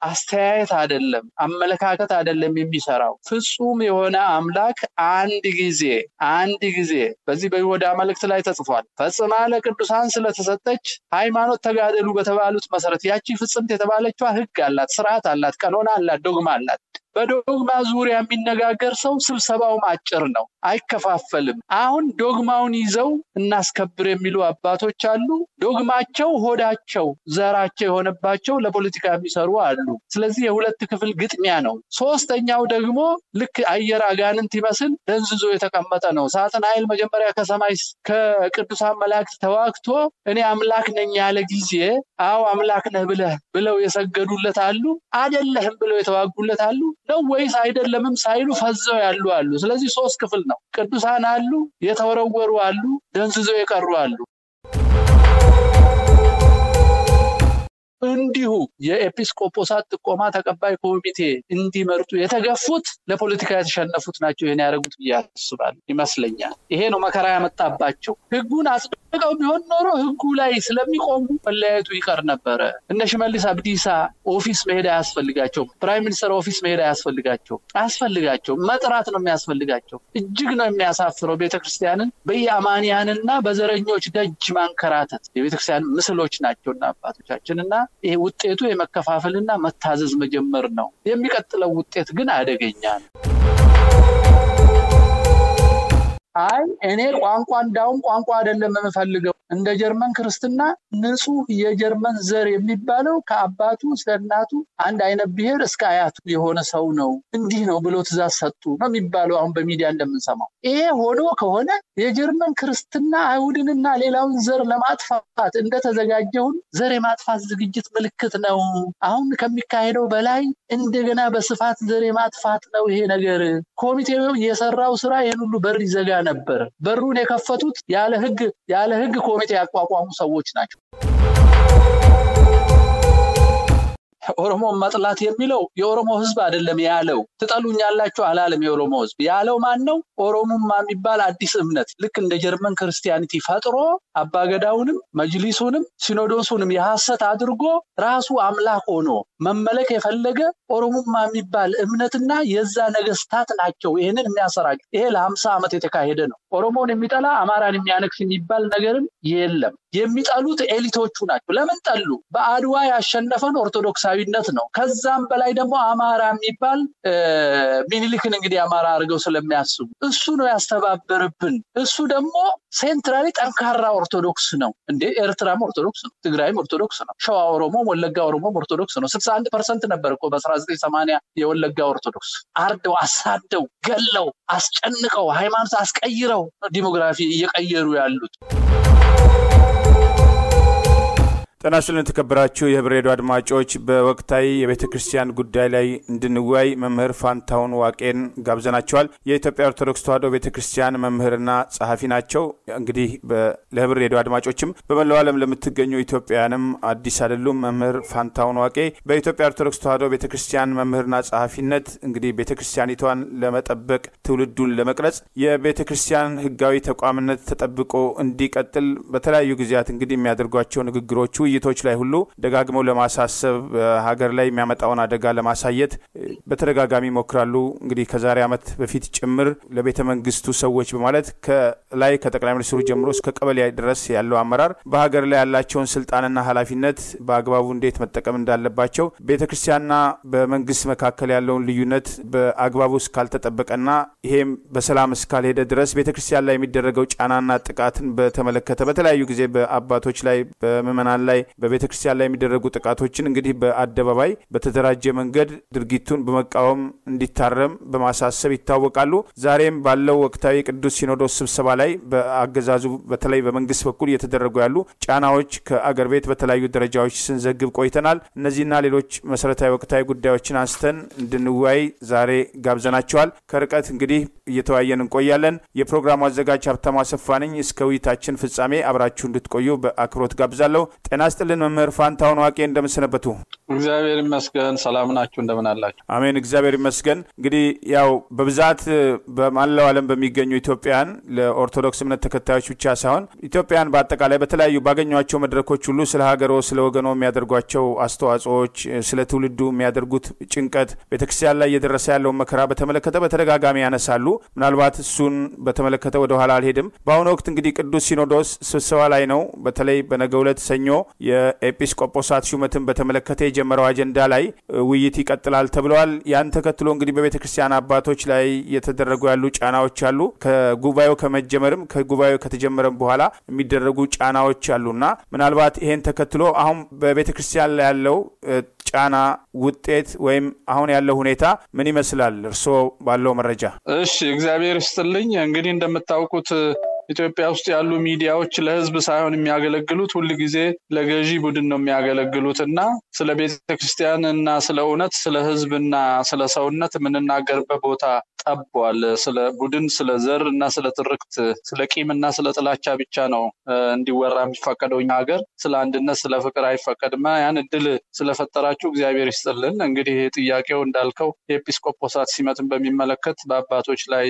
አስተያየት አይደለም አመለካከት አይደለም የሚሰራው ፍጹም የሆነ አምላክ አንድ ጊዜ በዚህ በይሁዳ መልእክት ላይ ተጽፏል ፈጽማ ለቅዱሳን ስለተሰጠች ሃይማኖት ተጋደሉ በተባሉት መሰረት ያቺ ፍጽምት የተባለችው ህግ አላት ስርዓት አላት ቀኖና አላት ዶግማ አላት በዶግማ ዙሪያ የሚነጋገር ሰው ስብሰባው አጭር ነው አይከፋፈልም አሁን ዶግማውን ይዘው እናስከብር የሚሉ አባቶች አሉ ዶግማቸው ሆዳቸው ዘራቸው የሆነባቸው ለፖለቲካ የሚሰሩ አሉ ስለዚህ የሁለት ክፍል ግጥሚያ ነው ሶስተኛው ደግሞ ልክ አየር አጋንንት ይመስል ደንዝዞ የተቀመጠ ነው ሳጥናኤል መጀመሪያ ከሰማይ ከቅዱሳን መላእክት ተዋክቶ እኔ አምላክ ነኝ ያለ ጊዜ አው አምላክ ነህ ብለው የሰገዱለት አሉ አይደለህም ብለው የተዋጉለት አሉ ነው ወይስ አይደለምም ሳይሉ ፈዘው ያሉ አሉ ስለዚህ ሶስት ክፍል ነው ቅዱሳን አሉ የተወረወሩ አሉ ደንዝዘው የቀሩ አሉ እንዲሁ የኤጲስቆጶሳት ጥቆማ ተቀባይ ኮሚቴ እንዲመርጡ የተገፉት ለፖለቲካ የተሸነፉት ናቸው ይሄን ያረጉት ያስባል ይመስለኛል ይሄ ነው መከራ ያመጣባቸው ህጉን አጽድቀው ቢሆን ኖሮ ህጉ ላይ ስለሚቆሙ መለያየቱ ይቀር ነበር እነ ሽመልስ አብዲሳ ኦፊስ መሄድ ያስፈልጋቸው ፕራይም ሚኒስተር ኦፊስ መሄድ ያስፈልጋቸው መጥራት ነው የሚያስፈልጋቸው እጅግ ነው የሚያሳፍረው ቤተክርስቲያንን በየአማንያንና በዘረኞች ደጅ ማንከራተት የቤተክርስቲያን ምስሎች ናቸውና አባቶቻችንና ይሄ ውጤቱ የመከፋፈልና መታዘዝ መጀመር ነው የሚቀጥለው ውጤት ግን አደገኛ ነው አይ እኔ ቋንቋ አይደለም የምፈልገው እንደ ጀርመን ክርስትና ንጹህ የጀርመን ዘር የሚባለው ከአባቱ ስለናቱ አንድ አይነት ብሔር እስከ አያቱ የሆነ ሰው ነው እንዲህ ነው ብሎ ትእዛዝ ሰጡ ነው የሚባለው አሁን በሚዲያ እንደምንሰማው ይሄ ሆኖ ከሆነ የጀርመን ክርስትና አይሁድንና ሌላውን ዘር ለማጥፋት እንደተዘጋጀውን ዘር የማጥፋት ዝግጅት ምልክት ነው አሁን ከሚካሄደው በላይ እንደገና በስፋት ዘር የማጥፋት ነው ይሄ ነገር ኮሚቴው የሰራው ስራ ይሄን ሁሉ በር ይዘጋ ነበር በሩን የከፈቱት ያለ ህግ ኮሚቴ ያቋቋሙ ሰዎች ናቸው ኦሮሞ መጥላት የሚለው የኦሮሞ ህዝብ አይደለም ያለው ተጣሉኛላችሁ አላለም የኦሮሞ ህዝብ ያለው ማን ነው ኦሮሞማ የሚባል አዲስ እምነት ልክ እንደ ጀርመን ክርስቲያኒቲ ፈጥሮ አባገዳውንም መጅሊሱንም ሲኖዶሱንም የሐሰት አድርጎ ራሱ አምላክ ሆኖ መመለክ የፈለገ ኦሮሞማ የሚባል እምነትና የዛ ነገስታት ናቸው ይሄንን የሚያሰራጭ ይሄ ለ50 ዓመት የተካሄደ ነው ኦሮሞን የሚጠላ አማራን የሚያነክስ የሚባል ነገርም የለም የሚጠሉት ኤሊቶቹ ናቸው ለምን ጠሉ በአድዋ ያሸነፈን ኦርቶዶክሳዊነት ነው ከዛም በላይ ደግሞ አማራ የሚባል ሚኒሊክን እንግዲህ አማራ አርገው ስለሚያስቡ እሱ ነው ያስተባበረብን እሱ ደግሞ ሴንትራሊ ጠንካራ ኦርቶዶክስ ነው እንዴ ኤርትራም ኦርቶዶክስ ነው ትግራይም ኦርቶዶክስ ነው ሸዋ ኦሮሞ ወለጋ ኦሮሞ ኦርቶዶክስ ነው 61% ነበር እኮ በ1980 የወለጋ ኦርቶዶክስ አርደው አሳደው ገለው አስጨንቀው ሃይማኖት አስቀይረው ዲሞግራፊ እየቀየሩ ያሉት ተናሽልን ተከብራችሁ የህብሬዶ አድማጮች በወቅታዊ የቤተክርስቲያን ጉዳይ ላይ እንድንወያይ መምህር ፋንታውን ዋቄን ጋብዘናቸዋል የኢትዮጵያ ኦርቶዶክስ ተዋሕዶ ቤተክርስቲያን መምህርና ጸሐፊ ናቸው እንግዲህ ለህብሬዶ አድማጮችም በመላው ዓለም ለምትገኙ ኢትዮጵያውያንም አዲስ አይደሉም መምህር ፋንታውን ዋቄ በኢትዮጵያ ኦርቶዶክስ ተዋሕዶ ቤተክርስቲያን መምህርና ጸሐፊነት እንግዲህ ቤተክርስቲያኒቷን ለመጠበቅ ትውልዱን ለመቅረጽ የቤተክርስቲያን ህጋዊ ተቋምነት ተጠብቆ እንዲቀጥል በተለያዩ ጊዜያት እንግዲህ የሚያደርጓቸው ንግግሮች ውይይቶች ላይ ሁሉ ደጋግመው ለማሳሰብ ሀገር ላይ የሚያመጣውን አደጋ ለማሳየት በተደጋጋሚ ሞክራሉ እንግዲህ ከዛሬ አመት በፊት ጭምር ለቤተ መንግስቱ ሰዎች በማለት ከላይ ከጠቅላይ ሚኒስትሩ ጀምሮ እስከ ቀበሌ ድረስ ያለው አመራር በሀገር ላይ ያላቸውን ስልጣንና ኃላፊነት በአግባቡ እንዴት መጠቀም እንዳለባቸው ቤተክርስቲያንና በመንግስት መካከል ያለውን ልዩነት በአግባቡ እስካልተጠበቀና ይሄም በሰላም እስካልሄደ ድረስ ቤተክርስቲያን ላይ የሚደረገው ጫናና ጥቃትን በተመለከተ በተለያዩ ጊዜ በአባቶች ላይ በመመናን ላይ በቤተክርስቲያን ላይ የሚደረጉ ጥቃቶችን እንግዲህ በአደባባይ በተደራጀ መንገድ ድርጊቱን በመቃወም እንዲታረም በማሳሰብ ይታወቃሉ ዛሬም ባለው ወቅታዊ ቅዱስ ሲኖዶስ ስብሰባ ላይ በአገዛዙ በተለይ በመንግስት በኩል እየተደረጉ ያሉ ጫናዎች ከአገር ቤት በተለያዩ ደረጃዎች ስንዘግብ ቆይተናል እነዚህና ሌሎች መሰረታዊ ወቅታዊ ጉዳዮችን አንስተን እንድንወያይ ዛሬ ጋብዘናቸዋል ከርቀት እንግዲህ እየተወያየን እንቆያለን የፕሮግራሙ አዘጋጅ ሀብታሙ አሰፋ ነኝ እስከ ውይይታችን ፍጻሜ አብራችሁ እንድትቆዩ በአክብሮት ጋብዛለሁ ጤና ይስጥልን መምህር ፋንታውን ዋቄ እንደምሰነበቱ እግዚአብሔር ይመስገን። ሰላም ናችሁ? እንደምን አላችሁ? አሜን፣ እግዚአብሔር ይመስገን። እንግዲህ ያው በብዛት በመላው ዓለም በሚገኙ ኢትዮጵያን ለኦርቶዶክስ እምነት ተከታዮች ብቻ ሳይሆን ኢትዮጵያን በአጠቃላይ በተለያዩ ባገኟቸው መድረኮች ሁሉ ስለ ሀገሮ ስለ ወገኖ የሚያደርጓቸው አስተዋጽኦዎች፣ ስለ ትውልዱ የሚያደርጉት ጭንቀት፣ ቤተክርስቲያን ላይ እየደረሰ ያለው መከራ በተመለከተ በተደጋጋሚ ያነሳሉ። ምናልባት እሱን በተመለከተ ወደ ኋላ አልሄድም። በአሁኑ ወቅት እንግዲህ ቅዱስ ሲኖዶስ ስብሰባ ላይ ነው። በተለይ በነገው ዕለት ሰኞ የኤጲስቆጶሳት ሹመትን በተመለከተ የጀመረው አጀንዳ ላይ ውይይት ይቀጥላል ተብሏል። ያን ተከትሎ እንግዲህ በቤተክርስቲያን አባቶች ላይ የተደረጉ ያሉ ጫናዎች አሉ። ከጉባኤው ከመጀመርም ከጉባኤው ከተጀመረም በኋላ የሚደረጉ ጫናዎች አሉና ምናልባት ይሄን ተከትሎ አሁን በቤተክርስቲያን ላይ ያለው ጫና ውጤት ወይም አሁን ያለው ሁኔታ ምን ይመስላል እርስዎ ባለው መረጃ? እሺ፣ እግዚአብሔር ይስጥልኝ። እንግዲህ እንደምታውቁት ኢትዮጵያ ውስጥ ያሉ ሚዲያዎች ለህዝብ ሳይሆን የሚያገለግሉት ሁሉ ጊዜ ለገዢ ቡድን ነው የሚያገለግሉትና ስለ ቤተክርስቲያን እና ስለ እውነት ስለ ህዝብና ስለ ሰውነት የምንናገርበት ቦታ ጠቧል። ስለ ቡድን ስለ ዘር እና ስለ ትርክት ስለ ቂምና ስለ ጥላቻ ብቻ ነው እንዲወራ የሚፈቀደው። እኛ ሀገር ስለ አንድነት ስለ ፍቅር አይፈቀድም። ያን እድል ስለፈጠራችሁ እግዚአብሔር ይስጥልን። እንግዲህ ጥያቄው እንዳልከው የኤጲስቆጶሳት ሲመትን በሚመለከት በአባቶች ላይ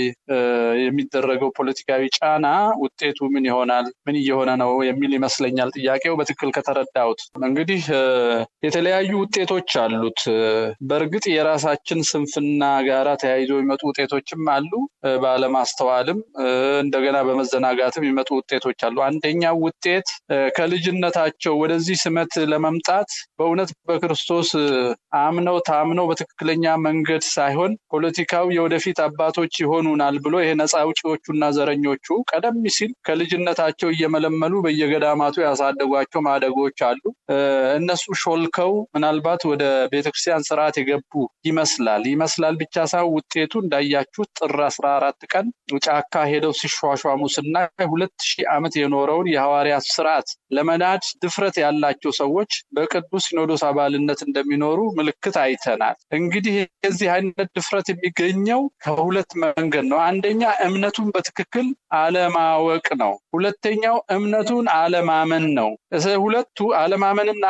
የሚደረገው ፖለቲካዊ ጫና ውጤቱ ምን ይሆናል ምን እየሆነ ነው የሚል ይመስለኛል ጥያቄው በትክክል ከተረዳሁት። እንግዲህ የተለያዩ ውጤቶች አሉት። በእርግጥ የራሳችን ስንፍና ጋራ ተያይዞ የሚመጡ ውጤቶችም አሉ። ባለማስተዋልም እንደገና በመዘናጋትም የሚመጡ ውጤቶች አሉ። አንደኛው ውጤት ከልጅነታቸው ወደዚህ ስመት ለመምጣት በእውነት በክርስቶስ አምነው ታምነው በትክክለኛ መንገድ ሳይሆን ፖለቲካው የወደፊት አባቶች ይሆኑናል ብሎ ይሄ ነፃ አውጪዎቹና ዘረኞቹ ቀደም ሲል ከልጅነታቸው እየመለመሉ በየገዳማቱ ያሳደጓቸው ማደጎች አሉ። እነሱ ሾልከው ምናልባት ወደ ቤተክርስቲያን ስርዓት የገቡ ይመስላል ብቻ ሳይሆን ውጤቱ እንዳያችሁት ጥር 14 ቀን ጫካ ሄደው ሲሿሿሙ ስናይ 2000 ዓመት የኖረውን የሐዋርያት ስርዓት ለመናድ ድፍረት ያላቸው ሰዎች በቅዱስ ሲኖዶስ አባልነት እንደሚኖሩ ምልክት አይተናል። እንግዲህ የዚህ አይነት ድፍረት የሚገኘው ከሁለት መንገድ ነው። አንደኛ እምነቱን በትክክል አለማወቅ ነው። ሁለተኛው እምነቱን አለማመን ነው። ሁለቱ አለማመንና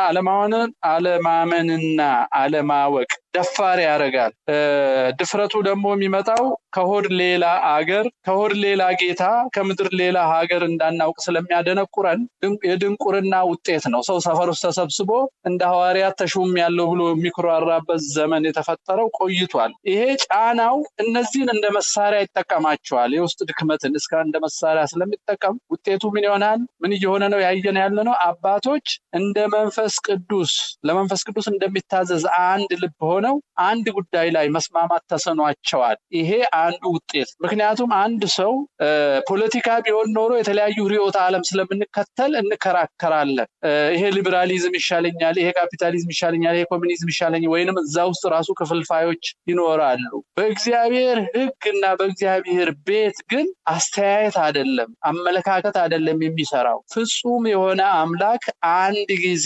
አለማወቅ ደፋር ያደርጋል። ድፍረቱ ደግሞ የሚመጣው ከሆድ ሌላ አገር ከሆድ ሌላ ጌታ ከምድር ሌላ ሀገር እንዳናውቅ ስለሚያደነቁረን የድንቁርና ውጤት ነው። ሰው ሰፈር ውስጥ ተሰብስቦ እንደ ሐዋርያት ተሹም ያለው ብሎ የሚኩራራበት ዘመን የተፈጠረው ቆይቷል። ይሄ ጫናው እነዚህን እንደ መሳሪያ ይጠቀማቸዋል። የውስጥ ድክመትን እስከ እንደ መሳሪያ ስለሚጠቀም ውጤቱ ምን ይሆናል? ምን እየሆነ ነው ያየን ያለነው? አባቶች እንደ መንፈስ ቅዱስ ለመንፈስ ቅዱስ እንደሚታዘዝ አንድ ልብ ሆነው አንድ ጉዳይ ላይ መስማማት ተሰኗቸዋል። ይሄ አንዱ ውጤት። ምክንያቱም አንድ ሰው ፖለቲካ ቢሆን ኖሮ የተለያዩ ርዕዮተ ዓለም ስለምንከተል እንከራከራለን። ይሄ ሊበራሊዝም ይሻለኛል፣ ይሄ ካፒታሊዝም ይሻለኛል፣ ይሄ ኮሙኒዝም ይሻለኛል፣ ወይንም እዛ ውስጥ ራሱ ክፍልፋዮች ይኖራሉ። በእግዚአብሔር ሕግና በእግዚአብሔር ቤት ግን አስተያየት አይደለም አመለካከት አይደለም የሚሰራው። ፍጹም የሆነ አምላክ አንድ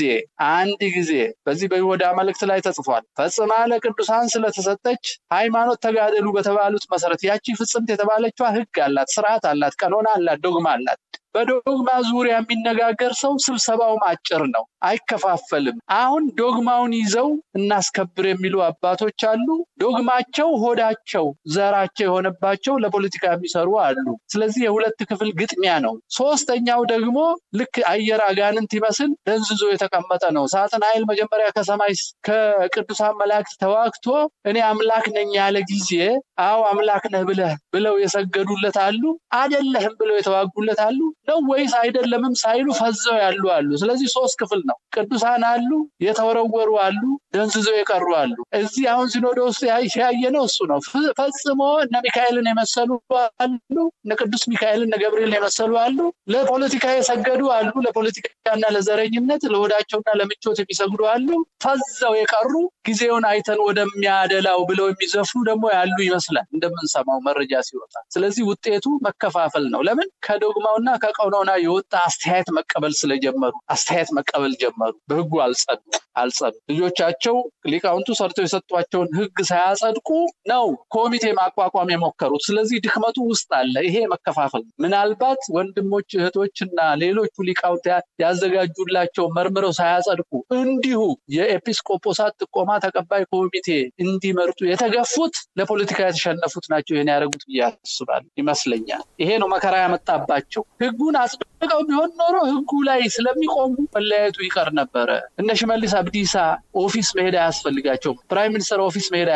ጊዜ በዚህ በይሁዳ መልእክት ላይ ተጽፏል። ፈጽማ ለቅዱሳን ስለተሰጠች ሃይማኖት ተጋደሉ በተባሉት መሰረት ያቺ ፍጽምት የተባለችዋ ሕግ አላት፣ ስርዓት አላት፣ ቀኖና አላት፣ ዶግማ አላት። በዶግማ ዙሪያ የሚነጋገር ሰው ስብሰባው አጭር ነው፣ አይከፋፈልም። አሁን ዶግማውን ይዘው እናስከብር የሚሉ አባቶች አሉ። ዶግማቸው ሆዳቸው ዘራቸው የሆነባቸው ለፖለቲካ የሚሰሩ አሉ። ስለዚህ የሁለት ክፍል ግጥሚያ ነው። ሶስተኛው ደግሞ ልክ አየር አጋንንት ይመስል ደንዝዞ የተቀመጠ ነው። ሳጥናኤል መጀመሪያ ከሰማይ ከቅዱሳን መላእክት ተዋግቶ እኔ አምላክ ነኝ ያለ ጊዜ አው አምላክ ነህ ብለው የሰገዱለት አሉ፣ አይደለህም ብለው የተዋጉለት አሉ። ነው ወይስ አይደለምም ሳይሉ ፈዘው ያሉ አሉ። ስለዚህ ሶስት ክፍል ነው። ቅዱሳን አሉ፣ የተወረወሩ አሉ፣ ደንዝዘው የቀሩ አሉ። እዚህ አሁን ሲኖዶስ ያየነው እሱ ነው። ፈጽሞ እነ ሚካኤልን የመሰሉ አሉ፣ እነ ቅዱስ ሚካኤልን እነ ገብርኤልን የመሰሉ አሉ፣ ለፖለቲካ የሰገዱ አሉ፣ ለፖለቲካና ለዘረኝነት ለወዳቸውና ለምቾት የሚሰግዱ አሉ። ፈዘው የቀሩ ጊዜውን አይተን ወደሚያደላው ብለው የሚዘፍኑ ደግሞ ያሉ ይመስላል እንደምንሰማው መረጃ ሲወጣ። ስለዚህ ውጤቱ መከፋፈል ነው። ለምን? ከዶግማውና የታወቀው ነውና የወጣ አስተያየት መቀበል ስለጀመሩ አስተያየት መቀበል ጀመሩ። በህጉ አልጸዱ ልጆቻቸው ሊቃውንቱ ሰርተው የሰጧቸውን ህግ ሳያጸድቁ ነው ኮሚቴ ማቋቋም የሞከሩት። ስለዚህ ድክመቱ ውስጥ አለ። ይሄ መከፋፈል ምናልባት ወንድሞች እህቶችና ሌሎች ሊቃውንት ያዘጋጁላቸው መርምረው ሳያጸድቁ እንዲሁ የኤጲስቆጶሳት ጥቆማ ተቀባይ ኮሚቴ እንዲመርጡ የተገፉት ለፖለቲካ የተሸነፉት ናቸው ይሄን ያደረጉት ያስባል ይመስለኛል። ይሄ ነው መከራ ያመጣባቸው። ህጉን አጽድቀው ቢሆን ኖሮ ህጉ ላይ ስለሚቆሙ መለያየቱ ይቀር ነበር። እነ ሽመልስ አብዲሳ ኦፊስ መሄድ አያስፈልጋቸው፣ ፕራይም ሚኒስተር ኦፊስ መሄድ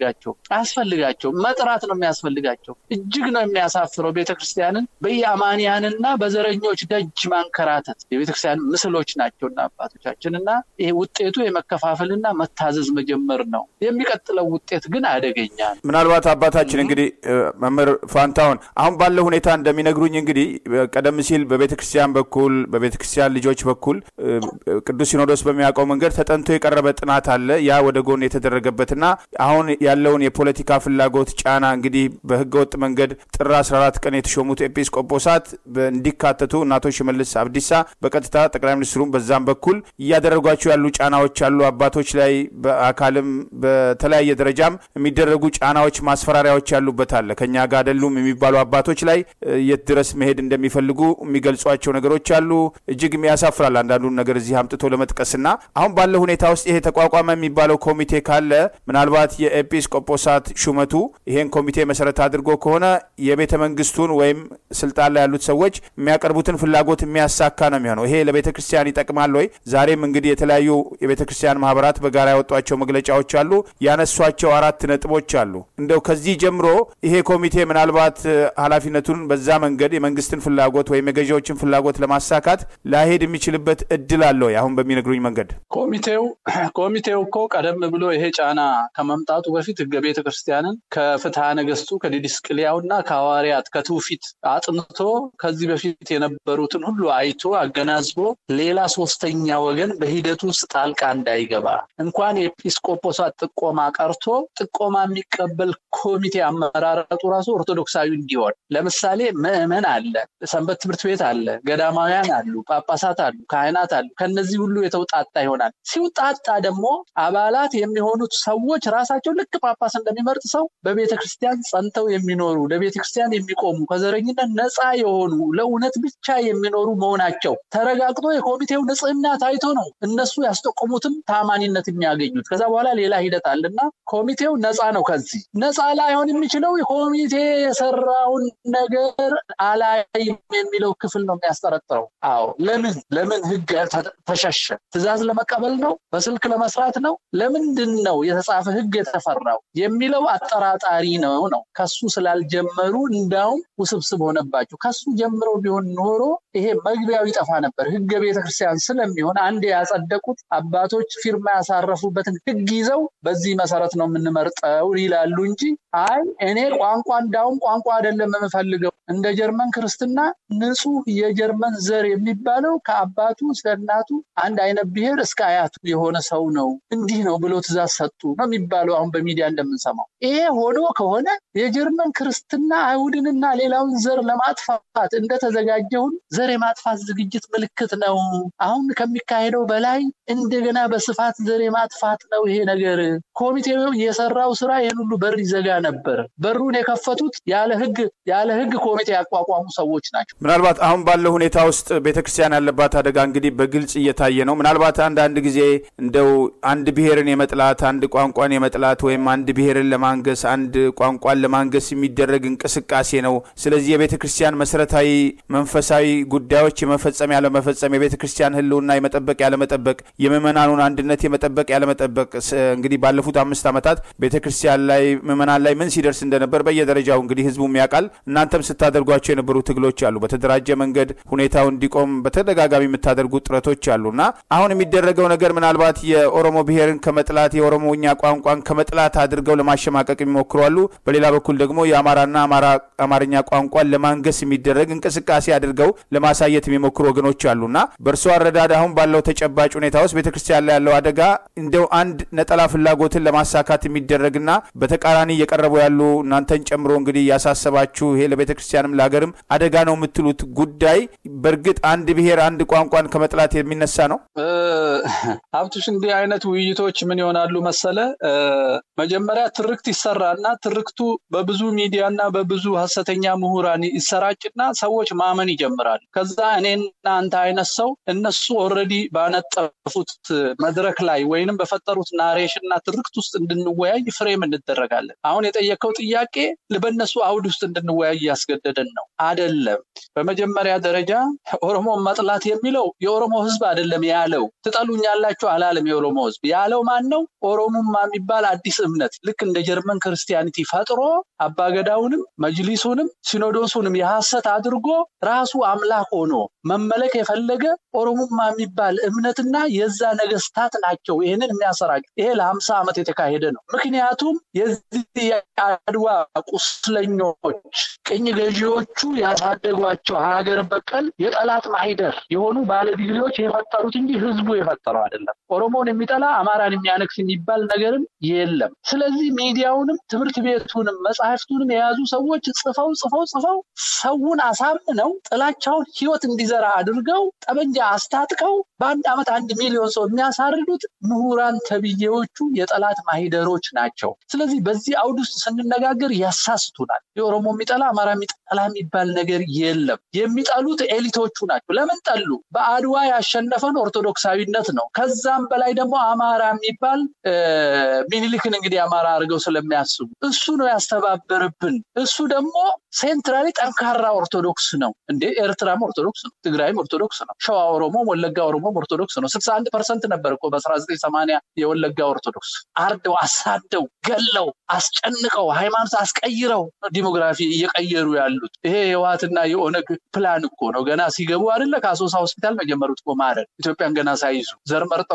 አያስፈልጋቸው መጥራት ነው የሚያስፈልጋቸው። እጅግ ነው የሚያሳፍረው ቤተክርስቲያንን በየአማንያንና በዘረኞች ደጅ ማንከራተት። የቤተክርስቲያን ምስሎች ናቸውና አባቶቻችንና ይሄ ውጤቱ የመከፋፈልና መታዘዝ መጀመር ነው። የሚቀጥለው ውጤት ግን አደገኛ ነው። ምናልባት አባታችን እንግዲህ መምህር ፋንታውን አሁን ባለው ሁኔታ እንደሚነግሩኝ እንግዲህ ቀደም ሲል በቤተክርስቲያን በኩል በቤተክርስቲያን ልጆች በኩል ቅዱስ ሲኖዶስ በሚያውቀው መንገድ ተጠንቶ የቀረበ ጥናት አለ። ያ ወደ ጎን የተደረገበትና አሁን ያለውን የፖለቲካ ፍላጎት ጫና እንግዲህ በህገወጥ መንገድ ጥር 14 ቀን የተሾሙት ኤጲስቆጶሳት እንዲካተቱ እናቶ ሽመልስ አብዲሳ በቀጥታ ጠቅላይ ሚኒስትሩም በዛም በኩል እያደረጓቸው ያሉ ጫናዎች አሉ። አባቶች ላይ በአካልም በተለያየ ደረጃም የሚደረጉ ጫናዎች ማስፈራሪያዎች ያሉበት አለ። ከኛ ጋር አይደሉም የሚባሉ አባቶች ላይ የት ድረስ መሄድ እንደሚፈልጉ የሚገልጿቸው ነገሮች አሉ። እጅግ የሚያሳፍራል አንዳንዱን ነገር እዚህ አምጥቶ ለመጥቀስና አሁን ባለው ሁኔታ ውስጥ ይሄ ተቋቋመ የሚባለው ኮሚቴ ካለ ምናልባት የኤጲስቆጶሳት ሹመቱ ይሄን ኮሚቴ መሰረት አድርጎ ከሆነ የቤተ መንግስቱን ወይም ስልጣን ላይ ያሉት ሰዎች የሚያቀርቡትን ፍላጎት የሚያሳካ ነው የሚሆነው። ይሄ ለቤተክርስቲያን ይጠቅማል ወይ? ዛሬም እንግዲህ የተለያዩ የቤተክርስቲያን ማህበራት በጋራ ያወጧቸው መግለጫዎች አሉ። ያነሷቸው 4 ነጥቦች አሉ። እንደው ከዚህ ጀምሮ ይሄ ኮሚቴ ምናልባት ኃላፊነቱን በዛ መንገድ የመንግስትን ፍላጎት ወይም የገዢዎችን ፍላጎት ለማሳካት ላሄድ የሚችልበት እድል አለ ወይ? አሁን በሚነግሩኝ መንገድ ኮሚቴው እኮ ቀደም ብሎ ይሄ ጫና ከመምጣቱ በፊት ህገ ቤተክርስቲያንን ከፍትሐ ነገስቱ ከዲድስቅልያውና ከሐዋርያት ከትውፊት አጥንቶ ከዚህ በፊት የነበሩትን ሁሉ አይቶ አገናዝቦ ሌላ ሶስተኛ ወገን በሂደቱ ውስጥ ጣልቃ እንዳይገባ እንኳን የኤጲስቆጶሳት ጥቆማ ቀርቶ ጥቆማ የሚቀበል ኮሚቴ አመራረጡ ራሱ ኦርቶዶክሳዊ እንዲሆን። ለምሳሌ ምዕመን አለ፣ ሰንበት ትምህርት ቤት አለ፣ ገዳማውያን አሉ፣ ጳጳሳት አሉ፣ ካህናት አሉ። ከነዚህ ሁሉ የተውጣጣ ይሆናል። ሲውጣጣ ደግሞ አባላት የሚሆኑት ሰዎች ራሳቸው ልክ ጳጳስ እንደሚመርጥ ሰው በቤተክርስቲያን ጸንተው የሚኖሩ ለቤተክርስቲያን የሚቆሙ ከዘረኝነት ነፃ የሆኑ ለእውነት ብቻ የሚኖሩ መሆናቸው ተረጋግጦ የኮሚቴው ንጽህና ታይቶ ነው እነሱ ያስጠቆሙትም ታማኒነት የሚያገኙት። ከዛ በኋላ ሌላ ሂደት አለና ኮሚቴው ነፃ ነው። ከዚህ ነፃ ላይሆን የሚችለው ኮሚቴ የሰራውን ነገር አላይም የሚለው ክፍል ነው የሚያስጠረጥረው። አዎ ለምን ህግ ተሸሸ? ትእዛዝ ለመቀበል ነው? በስልክ ለመስራት ነው? ለምንድን ነው የተጻፈ ህግ የተፈራው የሚለው አጠራጣሪ ነው። ከሱ ስላልጀመሩ እንዳውም ውስብስብ ሆነባቸው። ከሱ ጀምረው ቢሆን ኖሮ ይሄ መግቢያው ይጠፋ ነበር። ህገ ቤተክርስቲያን ስለሚሆን አንድ ያጸደቁት አባቶች ፊርማ ያሳረፉበትን ህግ ይዘው በዚህ መሰረት ነው የምንመርጠው ይላሉ እንጂ አይ እኔ እንዳውም ቋንቋ አይደለም የምፈልገው እንደ ጀርመን ክርስትና ንጹህ የጀርመን ዘር የሚባለው ከአባቱ እስከ እናቱ አንድ አይነት ብሔር እስከ አያቱ የሆነ ሰው ነው እንዲህ ነው ብሎ ትእዛዝ ሰጡ ነው የሚባለው አሁን በሚዲያ እንደምንሰማው። ይሄ ሆኖ ከሆነ የጀርመን ክርስትና አይሁድንና ሌላውን ዘር ለማጥፋት እንደተዘጋጀውን ዘር የማጥፋት ዝግጅት ምልክት ነው። አሁን ከሚካሄደው በላይ እንደገና በስፋት ዘር የማጥፋት ነው ይሄ ነገር። ኮሚቴው የሰራው ስራ ይሄን ሁሉ በር ይዘጋ ነበር። በሩን የከፈቱት ያለ ህግ ኮሚቴ ያቋቋሙ ሰዎች ናቸው። ምናልባት አሁን ባለው ሁኔታ ውስጥ ቤተክርስቲያን ያለባት አደጋ እንግዲህ በግልጽ እየታየ ነው። ምናልባት አንድ ጊዜ እንደው አንድ ብሔርን የመጥላት አንድ ቋንቋን የመጥላት ወይም አንድ ብሔርን ለማንገስ አንድ ቋንቋን ለማንገስ የሚደረግ እንቅስቃሴ ነው። ስለዚህ የቤተክርስቲያን መሰረታዊ መንፈሳዊ ጉዳዮች የመፈጸም ያለ መፈጸም የቤተክርስቲያን ህልውና የመጠበቅ ያለ መጠበቅ የምእመናኑን አንድነት የመጠበቅ ያለ መጠበቅ እንግዲህ ባለፉት 5 ዓመታት ቤተክርስቲያን ላይ ምእመናን ላይ ምን ሲደርስ እንደነበር በየደረጃው እንግዲህ ህዝቡም ያውቃል። እናንተም ስታደርጓቸው የነበሩ ትግሎች አሉ። በተደራጀ መንገድ ሁኔታው እንዲቆም በተደጋጋሚ የምታደርጉ ጥረቶች አሉና አሁን የሚደረገው ነገር ምናልባት የኦሮሞ ብሔርን ከመጥላት የኦሮሞኛ ቋንቋን ከመጥላት አድርገው ለማሸማቀቅ የሚሞክሩ አሉ። በሌላ በኩል ደግሞ የአማራና አማርኛ ቋንቋን ለማንገስ የሚደረግ እንቅስቃሴ አድርገው ለማሳየት የሚሞክሩ ወገኖች አሉና በእርሱ አረዳድ አሁን ባለው ተጨባጭ ሁኔታ ውስጥ ቤተክርስቲያን ላይ ያለው አደጋ እንደው አንድ ነጠላ ፍላጎትን ለማሳካት የሚደረግና በተቃራኒ እየቀረቡ ያሉ እናንተን ጨምሮ እንግዲህ ያሳሰባችሁ ይሄ ለቤተክርስቲያንም ለሀገርም አደጋ ነው የምትሉት ያሉት ጉዳይ በእርግጥ አንድ ብሔር አንድ ቋንቋን ከመጥላት የሚነሳ ነው? ሀብቱሽ እንዲህ አይነት ውይይቶች ምን ይሆናሉ መሰለ? መጀመሪያ ትርክት ይሰራና ትርክቱ በብዙ ሚዲያና በብዙ ሐሰተኛ ምሁራን ይሰራጭና ሰዎች ማመን ይጀምራሉ። ከዛ እኔና አንተ አይነት ሰው እነሱ ኦልሬዲ ባነጠፉት መድረክ ላይ ወይንም በፈጠሩት ናሬሽንና ትርክት ውስጥ እንድንወያይ ፍሬም እንደረጋለን። አሁን የጠየቀው ጥያቄ በእነሱ አውድ ውስጥ እንድንወያይ ያስገደደን ነው አይደለም። በመጀመሪያ ደረጃ ኦሮሞ መጥላት የሚለው የኦሮሞ ህዝብ አይደለም ያለው። ትጠሉኛላችሁ አላለም። የኦሮሞ ህዝብ ያለው ማን ነው? ኦሮሞማ የሚባል አዲስ እምነት ልክ እንደ ጀርመን ክርስቲያኒቲ ፈጥሮ አባገዳውንም መጅሊሱንም ሲኖዶሱንም የሐሰት አድርጎ ራሱ አምላክ ሆኖ መመለክ የፈለገ ኦሮሞማ የሚባል እምነትና የዛ ነገስታት ናቸው ይሄንን የሚያሰራጭ። ይሄ ለ50 ዓመት የተካሄደ ነው። ምክንያቱም የዚህ የአድዋ ቁስለኞች ቅኝ ገዢዎቹ ያሳደጓቸው ሀገር በቀል የጠላት ማሂደር የሆኑ ባለዲግሪዎች የፈጠሩት እንጂ ህዝቡ የፈጠረው አይደለም። ኦሮሞን የሚጠላ አማራን የሚያነክስ የሚባል ነገርም የለም። ስለዚህ ሚዲያውንም ትምህርት ቤቱንም መጻሕፍቱንም የያዙ ሰዎች ጽፈው ሰውን አሳምነው ጥላቻውን ህይወት እንዲዘራ አድርገው ጠበንጃ አስታጥቀው በአንድ ዓመት 1 ሚሊዮን ሰው የሚያሳርዱት ምሁራን ተብዬዎቹ የጠላት ማሂደሮች ናቸው። ስለዚህ በዚህ አውድ ውስጥ ስንነጋገር ያሳስቱናል። የኦሮሞ የሚጠላ አማራ የሚጠላ የሚባል ነገር የለም። የሚጠሉት ኤሊቶቹ ናቸው። ለምን ጠሉ? በአድዋ ያሸነፈን ኦርቶዶክሳዊነት ነው። ከዛም በላይ ደግሞ አማራ የሚባል ሚኒሊክን እንግዲህ አማራ አድርገው ስለሚያስቡ እሱ ነው ያስተባበረብን። እሱ ደግሞ ሴንትራሊ ጠንካራ ኦርቶዶክስ ነው። እንዴ ኤርትራም ኦርቶዶክስ ነው፣ ትግራይም ኦርቶዶክስ ነው፣ ሸዋ ኦሮሞ፣ ወለጋ ኦሮሞ ኦርቶዶክስ ነው። 61% ነበር እኮ በ1980 የወለጋ ኦርቶዶክስ። አርደው አሳደው ገለው አስጨንቀው ሃይማኖት አስቀይረው ዲሞግራፊ እየቀየሩ ያሉት ይሄ የዋትና የኦነግ ፕላን እኮ ነው። ገና ሲገቡ አይደለ ከአሶሳ ሆስፒታል መጀመሩት እኮ ማረድ ኢትዮጵያን ገና ሳይዙ ዘር መርጠው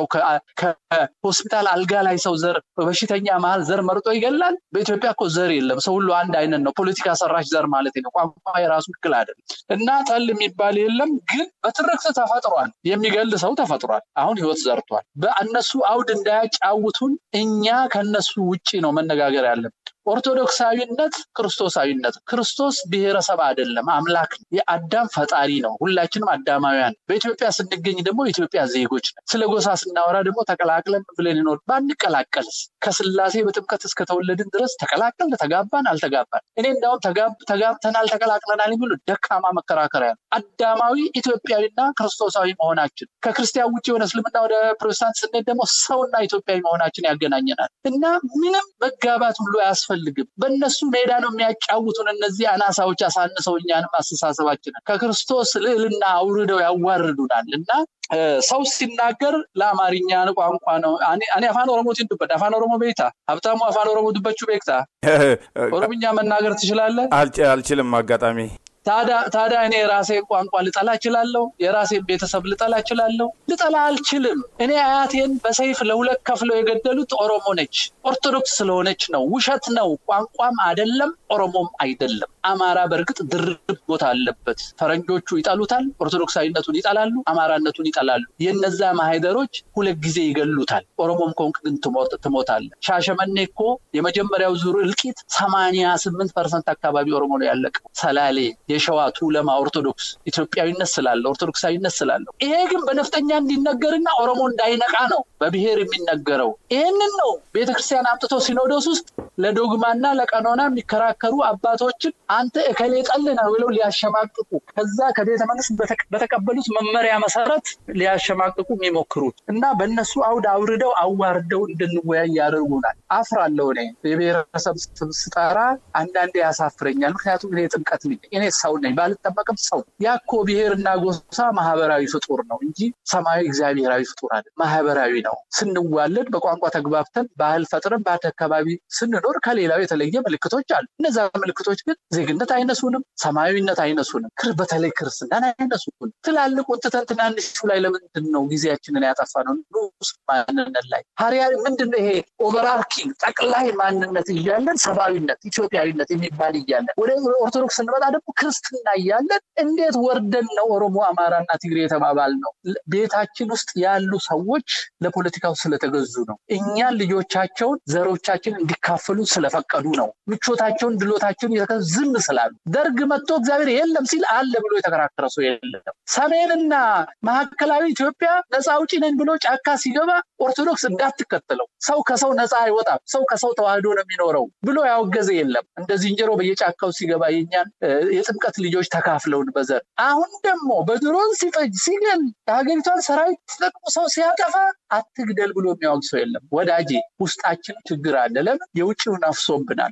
ከሆስፒታል አልጋ ላይ ሰው ዘር በበሽተኛ መሃል ዘር መርጦ ይገላል። በኢትዮጵያ እኮ ዘር የለም። ሰው ሁሉ አንድ አይነት ነው። ፖለቲካ ሰራሽ ዘር ማለት ነው። ቋንቋ የራሱ ክል አይደለም እና ጠል የሚባል የለም። ግን በትርክት ተፈጥሯል። የሚገል ሰው ተፈጥሯል። አሁን ህይወት ዘርቷል። በእነሱ አውድ እንዳያጫውቱን እኛ ከነሱ ውጪ ነው መነጋገር ያለብን። ኦርቶዶክሳዊነት ክርስቶሳዊነት፣ ክርስቶስ ብሔረሰብ አይደለም፣ አምላክ ነው። የአዳም ፈጣሪ ነው። ሁላችንም አዳማውያን። በኢትዮጵያ ስንገኝ ደግሞ ኢትዮጵያ ዜጎች ነን። ስለ ጎሳ ስናወራ ደግሞ ተቀላቅለን ብለን ይኖር ባንቀላቀልስ ከስላሴ በጥምቀት እስከተወለድን ድረስ ተቀላቀልን፣ ተጋባን፣ አልተጋባን። እኔ እንዳውም ተጋብተናል ተቀላቅለናል የሚሉ ደካማ መከራከሪያ ነው። አዳማዊ ኢትዮጵያዊና ክርስቶሳዊ መሆናችን ከክርስቲያን ውጪ የሆነ እስልምና ወደ ፕሮቴስታንት ስንሄድ ደግሞ ሰውና ኢትዮጵያዊ መሆናችን ያገናኘናል እና ምንም መጋባት ሁሉ አያስፈልግም። በእነሱ ሜዳ ነው የሚያጫውቱን እነዚህ አናሳዎች አሳንሰው እኛንም አስተሳሰባችንን ከክርስቶስ ልዕልና አውርደው ያዋርዱናል እና ሰው ሲናገር ለአማርኛ ቋንቋ ነው። እኔ አፋን ኦሮሞ ትንዱበት አፋን ኦሮሞ ቤታ ሀብታሙ አፋን ኦሮሞ ድበቹ ቤክታ ኦሮምኛ መናገር ትችላለህ? አልችልም። አጋጣሚ ታዲያ እኔ ራሴ ቋንቋ ልጠላ እችላለሁ? የራሴ ቤተሰብ ልጠላ እችላለሁ? ልጠላ አልችልም። እኔ አያቴን በሰይፍ ለሁለት ከፍለው የገደሉት ኦሮሞ ነች፣ ኦርቶዶክስ ስለሆነች ነው። ውሸት ነው። ቋንቋም አይደለም ኦሮሞም አይደለም። አማራ በርግጥ ድርብ ቦታ አለበት። ፈረንጆቹ ይጠሉታል፣ ኦርቶዶክሳዊነቱን ይጠላሉ፣ አማራነቱን ይጠላሉ። የነዛ ማህደሮች ሁለት ጊዜ ይገሉታል። ኦሮሞም ኮንክ ግን ትሞታለህ። ሻሸመኔ እኮ የመጀመሪያው ዙር እልቂት 88% አካባቢ ኦሮሞ ነው ያለቀው። ሰላሌ የሸዋ ቱለማ ኦርቶዶክስ ኢትዮጵያዊነት ስላለው ኦርቶዶክሳዊነት ስላለው። ይሄ ግን በነፍጠኛ እንዲነገርና ኦሮሞ እንዳይነቃ ነው በብሔር የሚነገረው። ይሄንን ነው ቤተክርስቲያን አምጥቶ ሲኖዶስ ውስጥ ለዶግማና ለቀኖና የሚከራከሩ አባቶችን አንተ እከሌ ጠል ነው ብለው ሊያሸማቅቁ ከዛ ከቤተ መንግስት በተቀበሉት መመሪያ መሰረት ሊያሸማቅቁ የሚሞክሩት እና በእነሱ አውድ አውርደው አዋርደው እንድንወያይ ያደርጉናል። አፍራለሁ። እኔ የብሔረሰብ ስጠራ አንዳንዴ ያሳፍረኛል። ምክንያቱም እኔ ጥምቀት ነኝ፣ እኔ ሰው ነኝ፣ ባልጠመቅም ሰው። ያኮ ብሔርና ጎሳ ማህበራዊ ፍጡር ነው እንጂ ሰማያዊ እግዚአብሔራዊ ፍጡር አይደለም። ማህበራዊ ነው። ስንዋለድ በቋንቋ ተግባብተን ባህል ፈጥረን በአካባቢ ስንኖር ከሌላው የተለየ ምልክቶች አሉ። እነዛ ምልክቶች ግን ዜግነት አይነሱንም፣ ሰማያዊነት አይነሱንም፣ በተለይ ክርስትናን አይነሱንም። ትላልቁን ትተን ትናንሹ ላይ ለምንድን ነው ጊዜያችንን ያጠፋነው? ንዑስ ማንነት ላይ ሀሪያ ምንድነው ይሄ ኦቨርአርኪንግ ጠቅላይ ማንነት እያለን ሰብአዊነት ኢትዮጵያዊነት የሚባል እያለን ወደ ኦርቶዶክስ ስንመጣ ደግሞ ክርስትና እያለን እንዴት ወርደን ነው ኦሮሞ አማራና ትግሬ የተባባል ነው? ቤታችን ውስጥ ያሉ ሰዎች ለፖለቲካው ስለተገዙ ነው። እኛን ልጆቻቸውን ዘሮቻችን እንዲካፈሉ ስለፈቀዱ ነው። ምቾታቸውን ድሎታቸውን ዝም ስላሉ ደርግ መጥቶ እግዚአብሔር የለም ሲል አለ ብሎ የተከራከረ ሰው የለም። ሰሜንና ማዕከላዊ ኢትዮጵያ ነፃ አውጪ ነን ብሎ ጫካ ሲገባ ኦርቶዶክስ እንዳትከተለው ሰው ከሰው ነፃ አይወጣም ሰው ከሰው ተዋህዶ ነው የሚኖረው ብሎ ያወገዘ የለም። እንደዚህ ዝንጀሮ በየጫካው ሲገባ የኛን የጥምቀት ልጆች ተካፍለውን በዘር አሁን ደግሞ በድሮን ሲፈጅ ሲገል ሀገሪቷን ሰራዊት ተጠቅሞ ሰው ሲያጠፋ አትግደል ብሎ የሚያወግ ሰው የለም። ወዳጄ ውስጣችን ችግር አለ። ለምን የውጭው ነፍሶብናል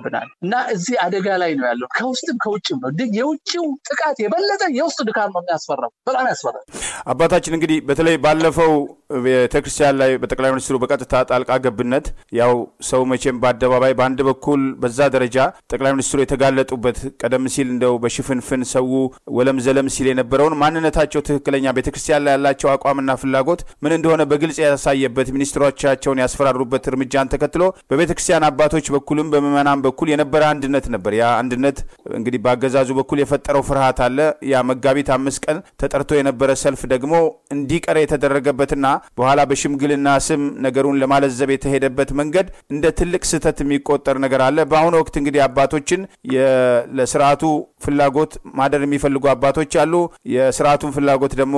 እና እዚህ አደጋ ላይ ነው ያለው። ከውስጥም ከውጭም ነው። የውጭው ጥቃት የበለጠ የውስጥ ድካም ነው የሚያስፈራው። በጣም ያስፈራል። አባታችን እንግዲህ በተለይ ባለፈው ቤተክርስቲያን ላይ በጠቅላይ ሚኒስትሩ በቀጥታ ጣልቃ ገብነት ያው ሰው መቼም በአደባባይ በአንድ በኩል በዛ ደረጃ ጠቅላይ ሚኒስትሩ የተጋለጡበት ቀደም ሲል እንደው በሽፍንፍን ሰው ወለም ዘለም ሲል የነበረውን ማንነታቸው ትክክለኛ ቤተክርስቲያን ላይ ያላቸው አቋምና ፍላጎት ምን እንደሆነ በግልጽ ያሳየበት ሚኒስትሮቻቸውን ያስፈራሩበት እርምጃን ተከትሎ በቤተክርስቲያን አባቶች በኩልም በመመናን በኩል የነበረ አንድነት ነበር። ያ አንድነት እንግዲህ በአገዛዙ በኩል የፈጠረው ፍርሃት አለ። ያ መጋቢት 5 ቀን ተጠርቶ የነበረ ሰልፍ ደግሞ እንዲቀር የተደረገበትና በኋላ በሽምግልና ስም ነገሩን ለማለዘብ የተሄደበት መንገድ እንደ ትልቅ ስህተት የሚቆጠር ነገር አለ። በአሁኑ ወቅት እንግዲህ አባቶችን ለስርዓቱ ፍላጎት ማደር የሚፈልጉ አባቶች አሉ። የስርዓቱን ፍላጎት ደግሞ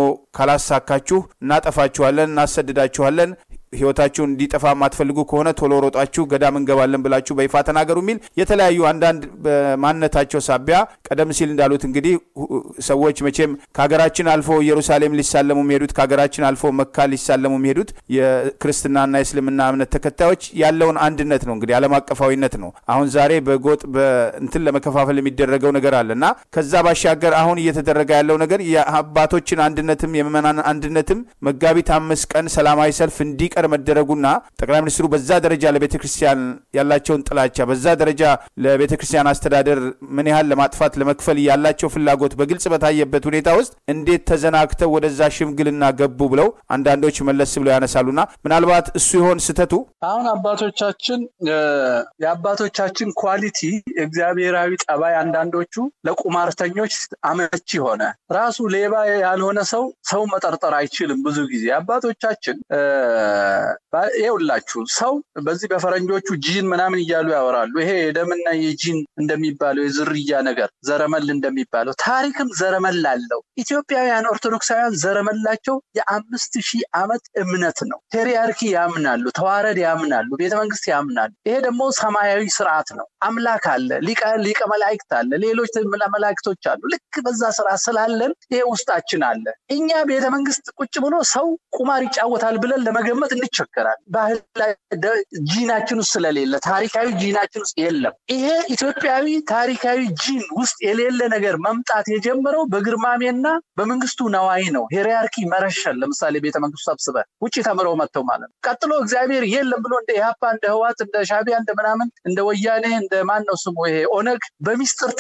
ካላሳካችሁ እናጠፋችኋለን፣ እናሰድዳችኋለን፣ ህይወታችሁ እንዲጠፋ ማትፈልጉ ከሆነ ቶሎ ሮጣችሁ ገዳም እንገባለን ብላችሁ በይፋ ተናገሩ ሚል የተለያዩ አንዳንድ በማንነታቸው ሳቢያ ቀደም ሲል እንዳሉት እንግዲህ ሰዎች መቼም ከሀገራችን አልፎ ኢየሩሳሌም ሊሳለሙ የሚሄዱት ከሀገራችን አልፎ መካ ሊሳለሙ የሚሄዱት የክርስትናና የእስልምና እምነት ተከታዮች ያለውን አንድነት ነው። እንግዲህ ዓለም አቀፋዊነት ነው። አሁን ዛሬ በጎጥ በእንትን ለመከፋፈል የሚደረገው ነገር አለና ከዛ ባሻገር አሁን እየተደረገ ያለው ነገር የአባቶችን አንድነትም የመመናን አንድነትም መጋቢት 5 ቀን ሰላማዊ ሰልፍ እንዲቀር መደረጉና ጠቅላይ ሚኒስትሩ በዛ ደረጃ ለቤተክርስቲያን ያላቸውን ጥላቻ በዛ ደረጃ ለቤተክርስቲያን አስተዳደር ምን ያህል ለማጥፋት ለመክፈል ያላቸው ፍላጎት በግልጽ በታየበት ሁኔታ ውስጥ እንዴት ተዘናክተው ወደዛ ሽምግልና ገቡ ብለው አንዳንዶች መለስ ብለው ያነሳሉና ምናልባት እሱ ይሆን ስተቱ? አሁን የአባቶቻችን ኳሊቲ እግዚአብሔራዊ ጠባይ አንዳንዶቹ ለቁማርተኞች አመቺ ሆነ። ራሱ ሌባ ያልሆነ ሰው መጠርጠር አይችልም። ብዙ ጊዜ አባቶቻችን ይኸውላችሁ ሰው በዚህ በፈረንጆቹ ጂን ምናምን እያሉ ያወራሉ። ይሄ የደምና የጂን እንደሚባለው የዝርያ ነገር ዘረመል እንደሚባለው ታሪክም ዘረመል አለው። ኢትዮጵያውያን ኦርቶዶክሳውያን ዘረመላቸው የ5000 ዓመት እምነት ነው። ሄሪያርኪ ያምናሉ፣ ተዋረድ ያምናሉ፣ ቤተመንግስት ያምናሉ። ይሄ ደግሞ ሰማያዊ ስርዓት ነው። አምላክ አለ፣ ሊቀ መላእክት አለ፣ ሌሎች መላእክቶች አሉ። ልክ በዛ ስርዓት ስላለን ይሄ ውስጣችን አለ። እኛ ቤተመንግስት ቁጭ ብሎ ሰው ቁማር ይጫወታል ብለን ለመገመት እንቸገራለን። ባህል ጂናችን ውስጥ ስለሌለ ታሪካዊ ጂናችን ውስጥ የለም። ይሄ ኢትዮጵያዊ ታሪካዊ ጂን ውስጥ የሌለ ነገር መምጣት የጀመረው በግርማሜና በመንግስቱ ነዋይ ነው። ሄሪያርኪ መረሸን ለምሳሌ ቤተመንግስቱ ሰብስበ ውጪ ተምረው መጥተው ማለት ነው። ቀጥሎ እግዚአብሔር የለም ብሎ እንደ ኢህአፓ እንደ ህዋት እንደ ሻቢያ እንደ ምናምን እንደ ወያኔ እንደ ማን ነው ስሙ ይሄ ኦነግ በሚስጥር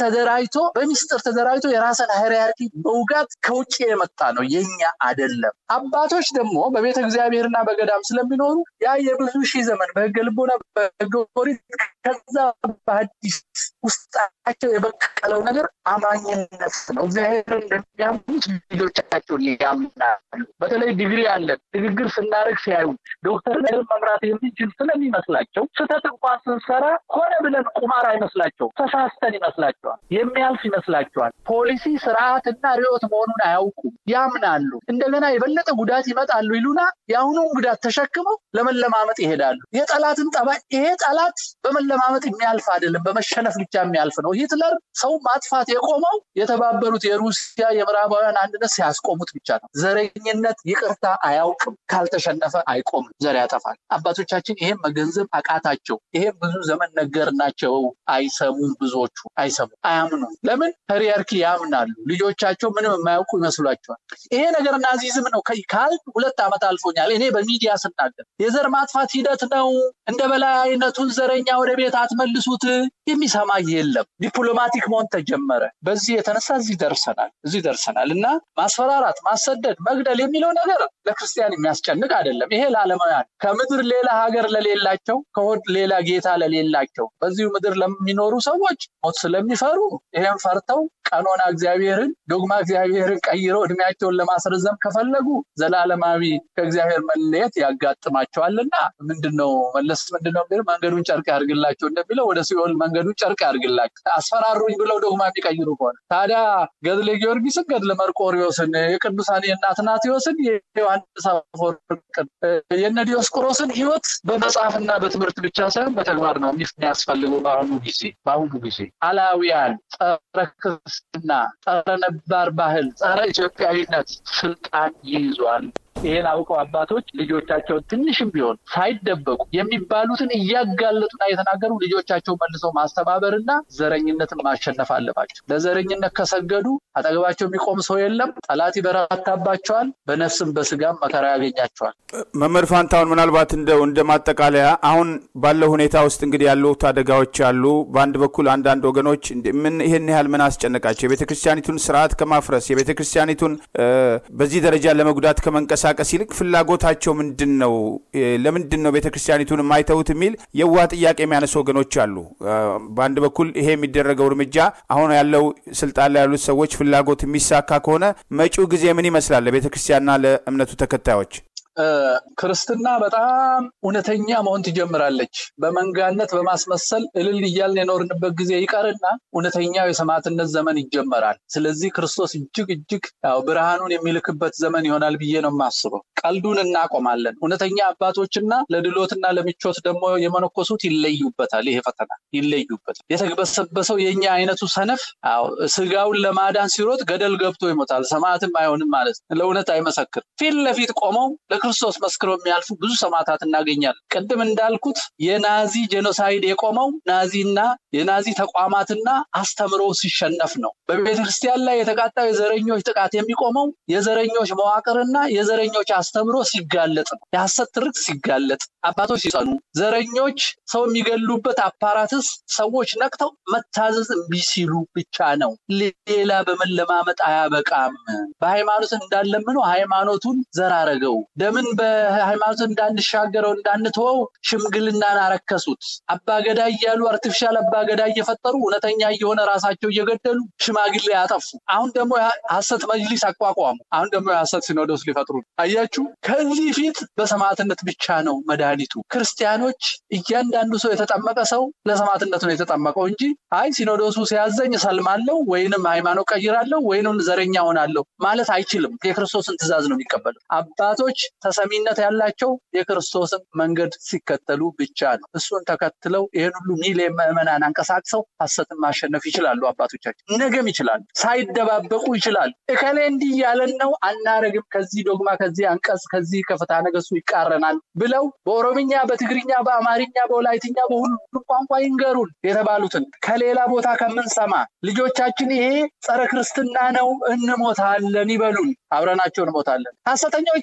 ተደራጅቶ የራስን ሄሪያርኪ በውጋት ከውጪ የመጣ ነው፣ የኛ አይደለም። አባቶች ደግሞ በቤተ እግዚአብሔርና በገዳም ስለሚኖሩ ያ የብዙ ሺህ ዘመን በህገ ልቦና በህገ ኦሪት ከዛ በሐዲስ ውስጣቸው የበቀለው ነገር አማኝነት ነው። እግዚአብሔር እንደሚያምኑት ልጆቻቸውን ያምናሉ። በተለይ ዲግሪ አለን ንግግር ስናደርግ ሲያዩ ዶክተር መምራት የሚችል ስለሚመስላቸው ስህተት እንኳን ስንሰራ ሆነ ብለን ቁማር አይመስላቸው፣ ተሳስተን ይመስላቸዋል፣ የሚያልፍ ይመስላቸዋል። ፖሊሲ ስርዓትና ርዕዮት መሆኑን አያውቁም፣ ያምናሉ። እንደገና የበለጠ ጉዳት ይመጣሉ ይሉና የአሁኑን ጉዳት ተሸክመው ለመለማመጥ ይሄዳሉ። የጠላትን ጠባይ ይሄ ጠላት በመለማመጥ የሚያልፍ አይደለም፣ በመሸነፍ ብቻ የሚያልፍ ነው። ሂትለር ሰው ማጥፋት የቆመው የተባበሩት የሩሲያ የምዕራባውያን አንድነት ሲያስቆሙት ብቻ ነው። ዘረኝነት ይቅርታ አያውቅም፣ ካልተሸነፈ አይቆምም፣ ዘር ያጠፋል። አባቶቻችን ይሄን መገንዘብ አቃታቸው። ይሄን ብዙ ዘመን ነገርናቸው፣ አይሰሙም። ብዙዎቹ አይሰሙም፣ አያምኑም። ለምን? ሄሪያርኪ ያምናሉ። ልጆቻቸው ምንም የማያውቁ ይመስሏቸዋል። ይሄ ነገር ናዚዝም ነው ካል 2 ዓመት አልፎኛል። እኔ በሚዲያ ስናገር የዘር ማጥፋት ሂደት ነው፣ እንደ በላይ አይነቱን ዘረኛ ወደ ቤት አትመልሱት የሚሰማ የለም። ዲፕሎማቲክ መሆን ተጀመረ። በዚህ የተነሳ እዚህ ደርሰናል እና ማስፈራራት፣ ማሰደድ፣ መግደል የሚለው ነገር ለክርስቲያን የሚያስጨንቅ አይደለም። ይሄ ለዓለማውያን ከምድር ሌላ ሀገር ለሌላቸው ከሆድ ሌላ ጌታ ለሌላቸው በዚሁ ምድር ለሚኖሩ ሰዎች ሞት ስለሚፈሩ ይሄን ፈርተው ቀኖና እግዚአብሔርን ዶግማ እግዚአብሔርን ቀይረው እድሜያቸውን ለማስረዘም ከፈለጉ ዘላለማዊ ከእግዚአብሔር መለየት ያጋጥማቸዋልና ምንድነው መለስ ምንድነው መንገዱን ጨርቅ ያርግላቸው እንደሚለው ወደ ሲኦል መንገዱን ጨርቅ ያርግላቸው አስፈራሩኝ ብለው ዶግማ የሚቀይሩ ከሆነ ታዲያ ገድለ ጊዮርጊስን ገድለ መርቆሪዎስን የቅዱሳን የአትናቴዎስን የዮሐንስ አፈወርቅን የነ ዲዮስቆሮስን ሕይወት በመጽሐፍና በትምህርት ብቻ ሳይሆን በተግባር ነው የሚያስፈልገው በአሁኑ ጊዜ አላዊያን ጸረ ክርስትና ጸረ ነባር ባህል ጸረ ኢትዮጵያዊነት ስልጣን ይይዟል ይሄን አውቀው አባቶች ልጆቻቸውን ትንሽም ቢሆን ሳይደበቁ የሚባሉትን እያጋለጡና የተናገሩ ልጆቻቸው መልሰው ማስተባበርና ዘረኝነትን ማሸነፍ አለባቸው ለዘረኝነት ከሰገዱ አጠገባቸው የሚቆም ሰው የለም ጠላት ይበረታባቸዋል በነፍስም በስጋም መከራ ያገኛቸዋል መምህር ፋንታውን ምናልባት እንደማጠቃለያ አሁን ባለው ሁኔታ ውስጥ እንግዲህ ያሉት አደጋዎች አሉ በአንድ በኩል አንዳንድ ወገኖች ምን ይሄን ያህል ምን አስጨነቃቸው የቤተክርስቲያኒቱን ስርዓት ከማፍረስ የቤተክርስቲያኒቱን በዚህ ደረጃ ለመጉዳት ከመንቀሳቀስ ይልቅ ፍላጎታቸው ምንድነው ለምንድነው ቤተክርስቲያኒቱን ማይተውት የሚል የዋ ጥያቄ የሚያነሱ ወገኖች አሉ በአንድ በኩል ይሄ የሚደረገው እርምጃ አሁን ያለው ስልጣን ላይ ያሉት ሰዎች ፍላጎት የሚሳካ ከሆነ መጪው ጊዜ ምን ይመስላል ለቤተክርስቲያንና ለእምነቱ ተከታዮች ክርስትና በጣም እውነተኛ መሆን ትጀምራለች በመንጋነት በማስመሰል እልል ይያልን የኖርንበት ጊዜ ይቀርና እውነተኛው የሰማዕትነት ዘመን ይጀመራል ስለዚህ ክርስቶስ እጅግ ያው ብርሃኑን የሚልክበት ዘመን ይሆናል ብዬ ነው የማስበው ቀልዱን እናቆማለን እውነተኛ አባቶችና ለድሎትና ለምቾት ደግሞ የመነኮሱት ይለዩበታል ይሄ ፈተና ይለዩበታል የተግበሰበሰው የኛ አይነቱ ሰነፍ ስጋውን ለማዳን ሲሮጥ ገደል ገብቶ ይሞታል ሰማዕትም አይሆንም ማለት ለእውነት አይመሰክር ፊት ለፊት ቆመው ለክርስቶስ መስክረው የሚያልፉ ብዙ ሰማዕታት እናገኛለን ቀደም እንዳልኩት የናዚ ጄኖሳይድ የቆመው ናዚና የናዚ ተቋማትና አስተምሮ ሲሸነፍ ነው በቤተክርስቲያን ላይ የተቃጣው የዘረኞች ጥቃት የሚቆመው የዘረኞች መዋቅርና የዘረኞች አስተምሮ ሲጋለጥ ነው የሐሰት ትርክ ሲጋለጥ አባቶች ሲጸኑ ዘረኞች ሰው የሚገሉበት አፓራትስ ሰዎች ነቅተው መታዘዝ እምቢ ሲሉ ብቻ ነው ሌላ በመለማመጥ አያበቃም በሃይማኖት እንዳለምነው ሃይማኖቱን ዘራረገው ደምን በሃይማኖት እንዳንሻገረው እንዳንተወው ሽምግልናን አረከሱት አባገዳ ይያሉ አርቲፊሻል አባገዳ እየፈጠሩ እውነተኛ የሆነ ራሳቸው እየገደሉ ሽማግሌ ያጠፉ አሁን ደግሞ ሐሰት መጅሊስ አቋቋሙ አሁን ደግሞ ሐሰት ሲኖዶስ ሊፈጥሩ አያችሁ ከዚህ ፊት በሰማዕትነት ብቻ ነው መድኃኒቱ ክርስቲያኖች እያንዳንዱ ሰው የተጠመቀ ሰው ለሰማዕትነት ነው የተጠመቀው እንጂ አይ ሲኖዶሱ ሲያዘኝ ሰልማለሁ ወይንም ሃይማኖት ቀይራለሁ ወይንም ዘረኛ ሆናለሁ ማለት አይችልም የክርስቶስን ትእዛዝ ነው የሚቀበለው አባቶች ተሰሚነት ያላቸው የክርስቶስን መንገድ ሲከተሉ ብቻ ነው እሱን ተከትለው ይሄን ሁሉ ሚሊዮን ምዕመናን አንቀሳቅሰው ሐሰትን ማሸነፍ ይችላሉ አባቶቻችን ነገም ይችላሉ ሳይደባበቁ ይችላሉ እከሌ እንዲህ ያለን ነው አናረግም ከዚህ ዶግማ ከዚህ አንቀጽ ከዚህ ከፍታ ነገሱ ይቃረናል ብለው በኦሮምኛ በትግርኛ በአማርኛ በወላይትኛ በሁሉም ቋንቋ ይንገሩን የተባሉትን ከሌላ ቦታ ከመንሰማ ልጆቻችን ይሄ ጸረ ክርስትና ነው እንሞታለን ይበሉን አብረናቸው እንሞታለን ሐሰተኞች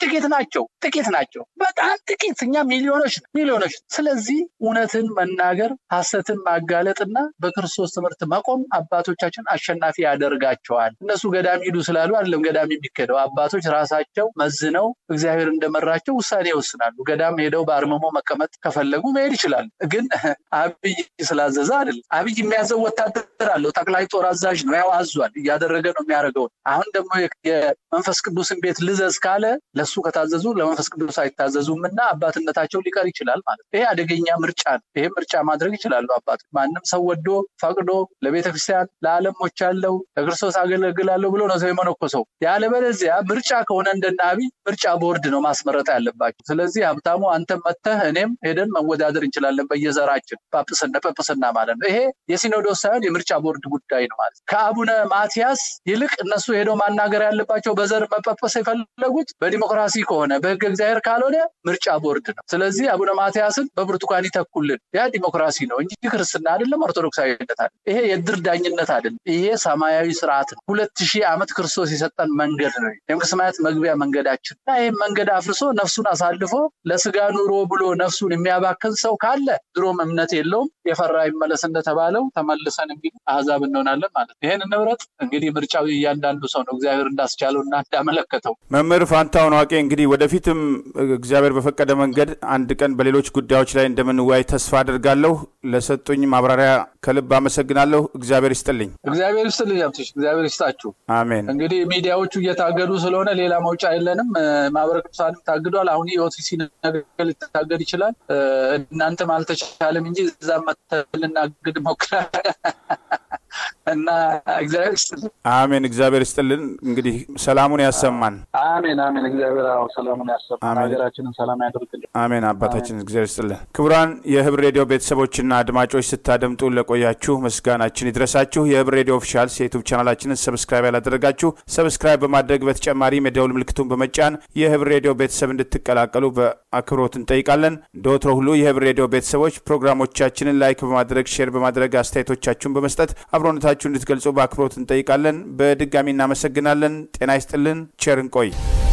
ጥቂት ናቸው በጣም ጥቂት እኛ ሚሊዮኖች ስለዚህ እውነትን መናገር ሐሰትን ማጋለጥና በክርስቶስ ትምህርት መቆም አባቶቻችን አሸናፊ ያደርጋቸዋል እነሱ ገዳም ሂዱ ስላሉ አይደለም ገዳም የሚከደው አባቶች ራሳቸው መዝነው እግዚአብሔር እንደመራቸው ውሳኔ ይወስናሉ ገዳም ሄደው በአርመሞ መቀመጥ ከፈለጉ መሄድ ይችላል ግን አብይ ስላዘዘ አይደል አብይ የሚያዘው ወታደር አለው ጠቅላይ ጦር አዛዥ ነው ያው አዟል እያደረገ ነው የሚያደርገው አሁን ደግሞ የመንፈስ ቅዱስን ቤት ልዘዝ ካለ ለሱ ከታዘዙ ለመንፈስ ቅዱስ አይታዘዙምና አባትነታቸው ሊቀር ይችላል ማለት ይሄ አደገኛ ምርጫ ነው ይሄ ምርጫ ማድረግ ይችላሉ አባቶች ማንንም ሰው ወዶ ፈቅዶ ለቤተክርስቲያን ለዓለሞች ያለው ለክርስቶስ አገለግላለሁ ብሎ ነው የመነኮሰው ያለበለዚያ ምርጫ ከሆነ እንደናቢ ምርጫ ቦርድ ነው ማስመረጥ ያለባቸው ስለዚህ ሀብታሙ አንተ መተህ እኔም ሄደን መወዳደር እንችላለን በየዘራችን ጳጳስና ማለት ነው ይሄ የሲኖዶስ ሳይሆን የምርጫ ቦርድ ጉዳይ ነው ማለት ከአቡነ ማቲያስ ይልቅ እነሱ ሄደው ማናገር ያለባቸው በዘር መጳጳስ ይፈልጉት በዲሞክራሲ ከሆነ በህግ እግዚአብሔር ካልሆነ ምርጫ ቦርድ ነው ስለዚህ አቡነ ማቲያስን በብርቱካን ይተኩልን ያ ዲሞክራሲ ነው እንጂ ክርስትና አይደለም ኦርቶዶክሳዊነት አይደለም ይሄ የድር ዳኝነት አይደለም ይሄ ሰማያዊ ስርዓት ነው 2000 ዓመት ክርስቶስ የሰጠን መንገድ ነው የመንግስተ ሰማያት መግቢያ መንገዳችን ይሄ መንገድ አፍርሶ ነፍሱን አሳልፎ ለስጋ ኑሮ ብሎ ነፍሱን የሚያባክን ሰው ካለ ድሮም እምነት የለውም የፈራ ይመለስ እንደተባለው ተመልሰን እንግዲህ አሕዛብ እንሆናለን ማለት ይሄን ንብረት እንግዲህ ምርጫው እያንዳንዱ ሰው ነው እግዚአብሔር እንዳስቻለውና እንዳመለከተው መምህር ፋንታውን ዋቄ እንግዲህ ወደፊትም እግዚአብሔር በፈቀደ መንገድ አንድ ቀን በሌሎች ጉዳዮች ላይ እንደምንወያይ ተስፋ አድርጋለሁ ለሰጡኝ ማብራሪያ ከልብ አመሰግናለሁ። እግዚአብሔር ይስጥልኝ። እግዚአብሔር ይስጥልኝ። እግዚአብሔር ይስጣችሁ። አሜን። እንግዲህ ሚዲያዎቹ እየታገዱ ስለሆነ ሌላ መውጫ የለንም። ማህበረ ቅዱሳንም ታግዷል። አሁን ኢኦቲሲ ነገር ሊታገድ ይችላል። እናንተም አልተቻለም እንጂ እዛም መተልናግድ ሞክራል እና እግዚአብሔር ይስጥልን። አሜን። እግዚአብሔር ይስጥልን። እንግዲህ ሰላሙን ያሰማን። አሜን አሜን። እግዚአብሔር ሰላሙን ያሰማን፣ ሀገራችንን ሰላም ያደርግልን። አሜን። አባታችን እግዚአብሔር ይስጥልን። ክቡራን የህብር ሬዲዮ ቤተሰቦችና አድማጮች ስታደምጡ ለቆያችሁ ምስጋናችን ይድረሳችሁ። የህብር ሬዲዮ ኦፊሻል የዩቲዩብ ቻናላችንን ሰብስክራይብ ያላደረጋችሁ ሰብስክራይብ በማድረግ በተጨማሪም የደውል ምልክቱን በመጫን የህብር ሬዲዮ ቤተሰብ እንድትቀላቀሉ በአክብሮት እንጠይቃለን። እንደወትሮ ሁሉ የህብር ሬዲዮ ቤተሰቦች ፕሮግራሞቻችንን ላይክ በማድረግ ሼር በማድረግ አስተያየቶቻችሁን በመስጠት አብሮነታችሁን እንድትገልጹ በአክብሮት እንጠይቃለን። በድጋሚ እናመሰግናለን። ጤና ይስጥልን። ቸር እንቆይ።